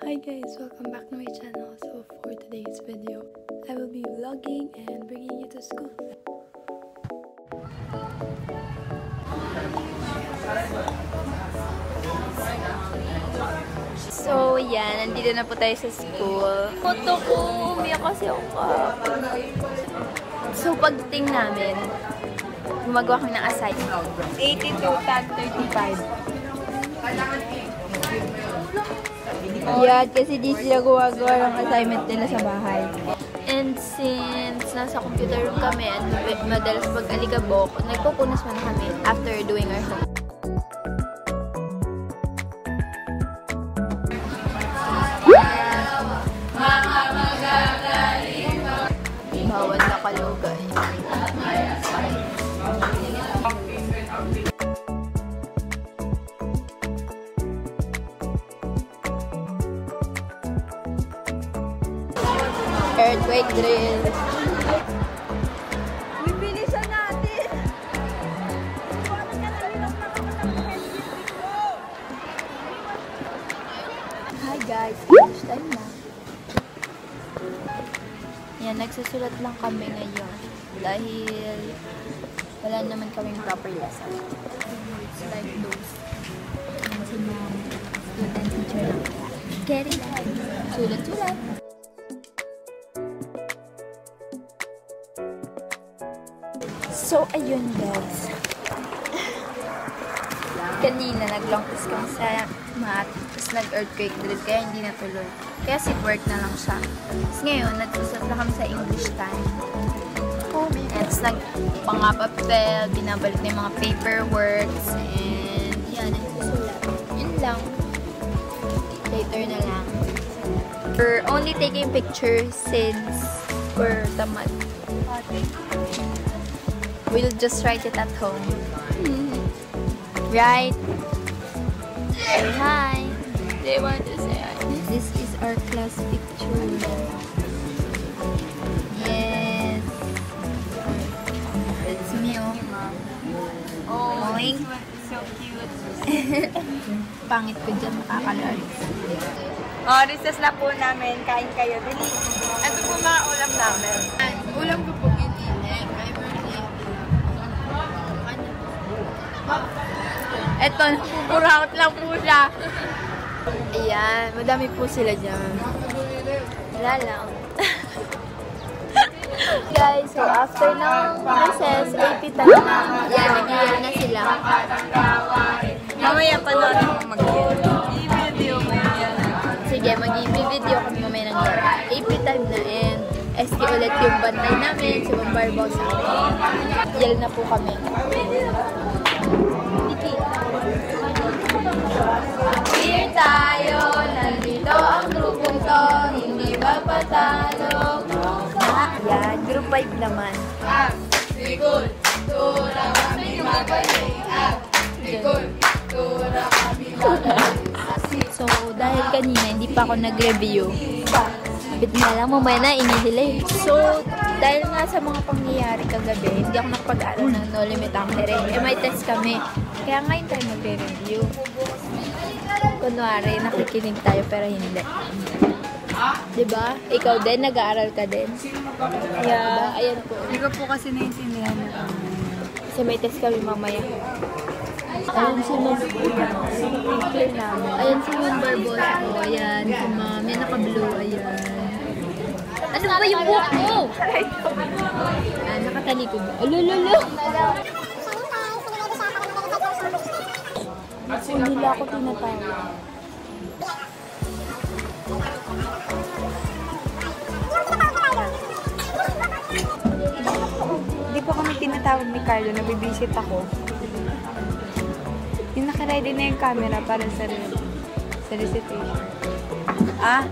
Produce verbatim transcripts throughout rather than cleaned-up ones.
Hi guys, welcome back to my channel. So for today's video, I will be vlogging and bringing you to school. So yan, nandito na po tayo sa school. Foto ko, umiyak kasi ako. So pagdating namin, gumagawa kami ng assignment. eighty-two tag thirty-five. Yan, kasi di sila gumagawa ng assignment nila sa bahay. And since nasa computer room kami at madalas mag-aligabok, nagpupunas muna kami after doing our homework. Bawal na kalugay. Earthquake drill. Bibilisan natin! Hi guys, lunch time na. Yan, nagsusulat lang kami ngayon dahil wala naman kaming proper lesson. It's like those si ma'am, student teacher lang. Get it? Sulat-sulat. So, ayun guys. Kanina, nag-long test kami sa math. Tapos nag-earthquake drill, kaya hindi natuloy. Kaya sit work na lang siya. Tapos ngayon, nagsusulat na kami sa English time. And tapos nag-pangapapel, binabalik na yung mga paperworks. And yan, nagsusulat. Yun lang. Later na lang. We're only taking pictures since we're tamad. We'll just write it at home. Right? Say hi. They want to say hi. This is our class picture. Yes. It's me, oh. Oh, so cute. Pangit ko dyan, makakalards. Oh, recess na po namin. Kain kayo. Dali. Ito po mga ulam namin. Ulam ko po gininig. Eto, puro out lang po siya. Ayan, madami po sila dyan. Wala lang. Guys, so after ng recess, A P time na. Yan, nag-iyan na sila. Mamaya pa natin mag-i-video mo yan. Sige, mag-i-video kami mamaya ng yan. A P time na and S K ulit yung bantay namin sa Bambarbaw sa amin. Yel na po kami. Here tayo, nandito ang grupong to, hindi magpatalo. Yan, group five naman. Up, likod, tura kami magaling. Up, likod, tura kami magaling. So, dahil kanina hindi pa ako nag-review, bit na lang, mamaya na inihilay. So, dahil nga sa mga pangyayari kagabi, hindi ako nakapag-aral ng no limit actere. Eh, may test kami. Kaya ngayon tayo magre-review. Kunwari, nakikinig tayo pero hindi. Diba? Ikaw din, nag-aaral ka din. Yeah. Diba? Ayan po. Hindi ko po kasi naintindihan na. Kasi may test kami mamaya. Ayan si Ma'am. Ayan si Ma'am Barbosa ko. Ayan si Ma'am. Yan naka-blue. Ayan. Ano ba yung buhok mo? Ah, nakatali ko ba? Alululu! Hindi nila ako tinatawag. Hindi po kami tinatawag ni Carlo, nabibisit ako. Yung nakaready na yung camera para sa, sa recitation. Ah?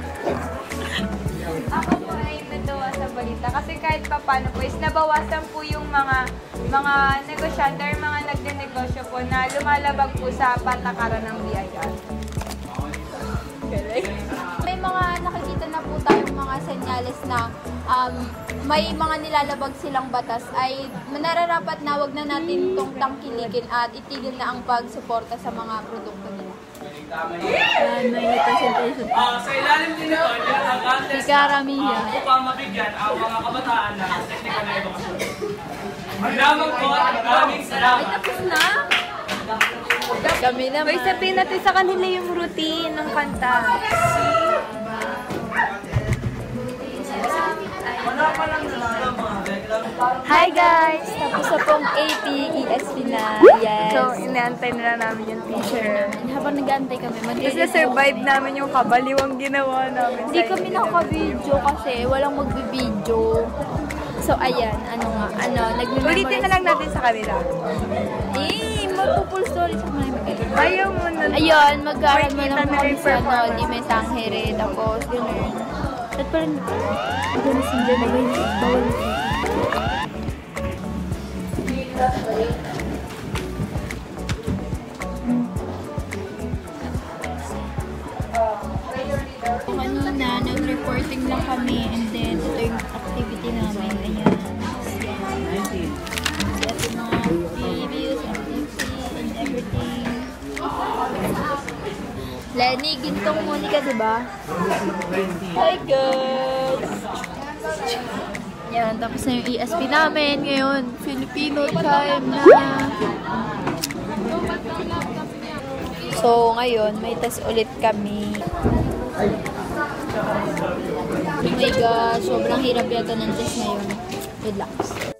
Ako po ay natuwa sa balita kasi kahit pa paano po is nabawasan po yung mga mga negosyante or mga nagde-negosyo po na lumalabag po sa patakaran ng B I R. May mga nakikita na po tayong mga senyales na um, may mga nilalabag silang batas ay nararapat na wag na natin itong tangkilikin at itigil na ang pagsuporta sa mga produkto nila. Yan, may presentation. Ah, sa ilalim din ito, ang contest Jenicamariahalvarez. uh, upang mabigyan ang mga kabataan na teknikal na edukasyon. Ang lamang po at maraming salamat. Tapos na? Kami naman. May sabihin natin sa kanila yung routine ng kanta. Hi guys! Tapos na pong A P, E S P na. Yes. So, inaantay nila namin yung teacher. Habang nag-aantay kami, Is na-survive namin yung kabaliwang ginawa namin. Hindi kami nakaka-video kasi walang magbi-video. So, ayan. Ano nga? Ano? Nag-memorize. Ulitin na lang natin sa kanila. Eh, magpo-full story sa mga mag-alit. Ayaw mo na. Ayun, mag-aaral mo Kita lang na kami yung sa ano, performance. Lime Sanghere. Tapos, gano'n. At parang, gano'n si Jenica. Bawal mo. Kanina, nag-reporting lang kami and then ito yung activity namin. Ayan. Ayan. So, ito yung mga previews, activity, and everything. Lenny, gintong Monica, diba? Hi guys! Yan, tapos na yung E S P namin ngayon. Filipino time na. So, ngayon, may test ulit kami. Oh my gosh, sobrang hirap yata ng test ngayon. Relax.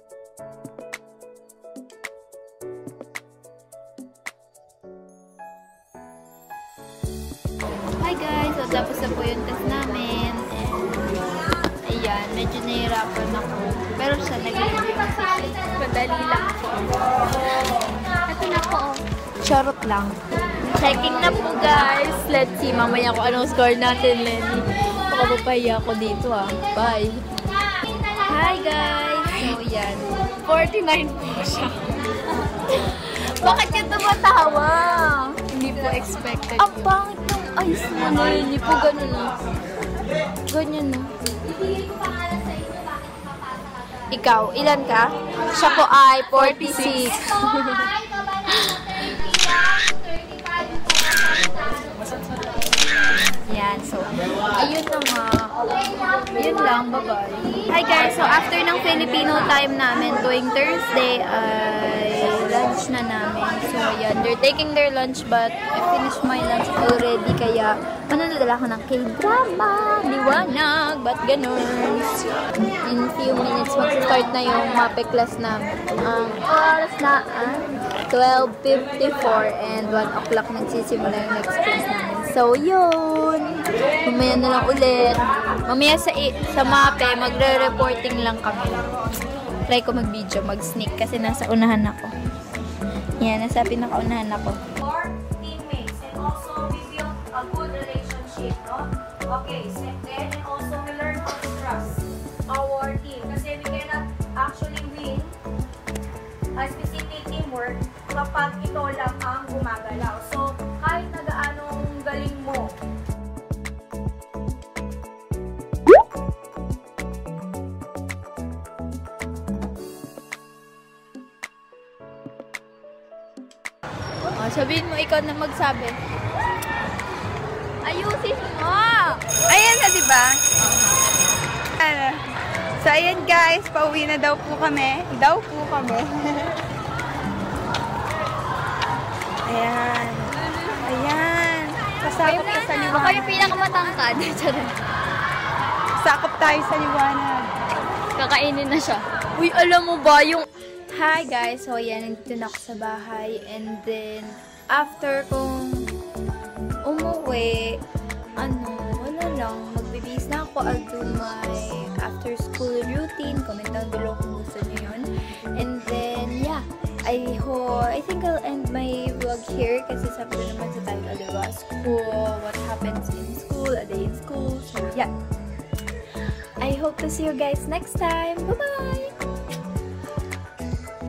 Hi guys! So, tapos na po yung test namin. And, ayan, medyo nahihirapan ako. Pero siya, nag-review kasi siya. Madali lang po. Ito na po. Charot lang. Checking na po guys. Let's see mamaya kung anong score natin, Lenny. Baka mapahiya ako dito ah. Bye. Hi guys. So yan. forty-nine po siya. Bakit ka tumatawa? Hindi po expected. Ang pangit ng ayos mo na Lenny po. Ganun na. Ganyan na. Ikaw, ilan ka? Siya po ay forty-six. Yan, so, ayun na nga. Yun lang, bye-bye. Hi guys, so after ng Filipino time namin, tuwing Thursday, ay lunch na namin. So, ayan, they're taking their lunch, but I finished my lunch already, kaya mananadala ko ng K-drama, liwanag, ba't ganun? In few minutes, mag-start na yung MAPE class namin. Ang um, oras na, ah, twelve fifty-four, and one o'clock nagsisimula yung next class namin. So, yun. Mamaya na lang ulit. Mamaya sa, sa MAPE, magre-reporting lang kami. Try ko mag-video, mag-sneak kasi nasa unahan ako. Yan, nasa pinakaunahan ako. Or teammates, and also we build a good relationship, no? Okay, so then and also we learn how to trust our team. Kasi we cannot actually win a specific teamwork kapag ito lang ang gumagalaw. So, kahit na gaanong galing mo, Oh, sabihin mo, ikaw na magsabi. Ayusin mo! Ayan na, diba? Ano? So, ayan guys, pauwi na daw po kami. Daw po kami. Ayan. Ayan. Kasakop ka sa Ako liwanag. yung pinakamatangkad. Sakop tayo sa liwanag. Kakainin na siya. Uy, alam mo ba yung... Hi guys! So, yan. Nandito na ako sa bahay. And then, after kong umuwi, ano, wala lang. Magbibis na ako. I'll do my after school routine. Comment down below kung gusto nyo yun. And then, yeah. I hope, I think I'll end my vlog here kasi sabi ko naman sa title, diba? School, what happens in school, a day in school. So, yeah. I hope to see you guys next time. Bye-bye!